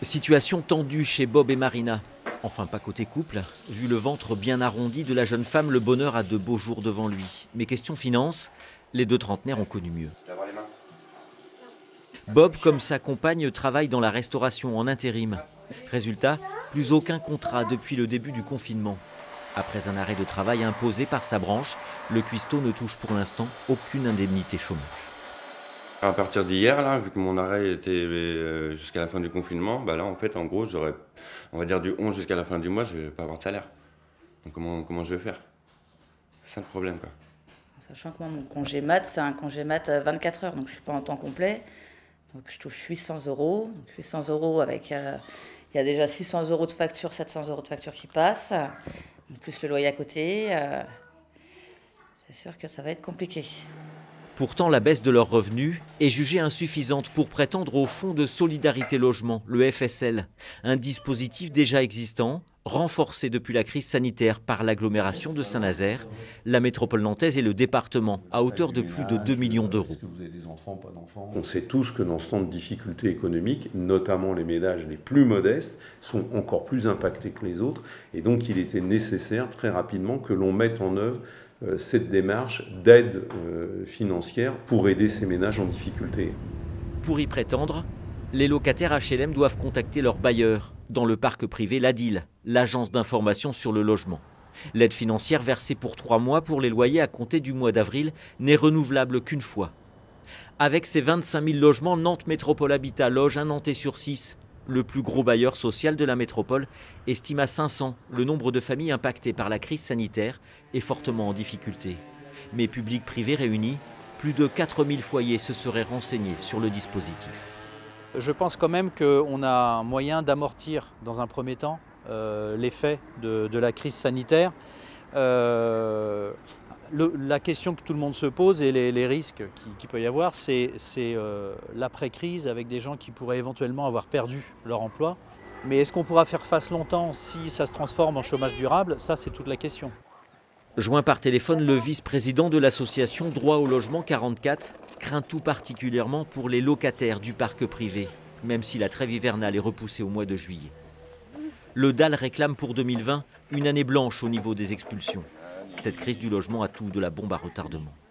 Situation tendue chez Bob et Marina. Enfin, pas côté couple. Vu le ventre bien arrondi de la jeune femme, le bonheur a de beaux jours devant lui. Mais question finance, les deux trentenaires ont connu mieux. Bob, comme sa compagne, travaille dans la restauration en intérim. Résultat, plus aucun contrat depuis le début du confinement. Après un arrêt de travail imposé par sa branche, le cuistot ne touche pour l'instant aucune indemnité chômage. À partir d'hier, là, vu que mon arrêt était jusqu'à la fin du confinement, bah là, en fait, en gros, j'aurais, on va dire du 11 jusqu'à la fin du mois, je vais pas avoir de salaire. Donc comment je vais faire? C'est ça le problème, quoi. Sachant que moi, mon congé mat, c'est un congé mat 24 heures, donc je suis pas en temps complet. Donc je touche 800 €. Donc 800 € avec, il y a déjà 600 € de facture, 700 € de facture qui passent, en plus le loyer à côté. C'est sûr que ça va être compliqué. Pourtant, la baisse de leurs revenus est jugée insuffisante pour prétendre au Fonds de solidarité logement, le FSL, un dispositif déjà existant, renforcé depuis la crise sanitaire par l'agglomération de Saint-Nazaire, la métropole nantaise et le département, à hauteur de plus de 2 millions d'euros. On sait tous que dans ce temps de difficultés économiques, notamment les ménages les plus modestes, sont encore plus impactés que les autres. Et donc il était nécessaire très rapidement que l'on mette en œuvre cette démarche d'aide financière pour aider ces ménages en difficulté. Pour y prétendre, les locataires HLM doivent contacter leur bailleur, dans le parc privé l'ADIL, l'agence d'information sur le logement. L'aide financière versée pour 3 mois pour les loyers à compter du mois d'avril n'est renouvelable qu'une fois. Avec ses 25 000 logements, Nantes Métropole Habitat loge un Nantais sur 6. Le plus gros bailleur social de la métropole estime à 500 le nombre de familles impactées par la crise sanitaire et fortement en difficulté. Mais public-privé réunis, plus de 4000 foyers se seraient renseignés sur le dispositif. Je pense quand même qu'on a un moyen d'amortir dans un premier temps l'effet de la crise sanitaire. La question que tout le monde se pose et les risques qu'il peut y avoir, c'est l'après-crise avec des gens qui pourraient éventuellement avoir perdu leur emploi. Mais est-ce qu'on pourra faire face longtemps si ça se transforme en chômage durable? Ça, c'est toute la question. Joint par téléphone, le vice-président de l'association Droit au logement 44 craint tout particulièrement pour les locataires du parc privé, même si la trêve hivernale est repoussée au mois de juillet. Le DAL réclame pour 2020 une année blanche au niveau des expulsions. Cette crise du logement a tout de la bombe à retardement.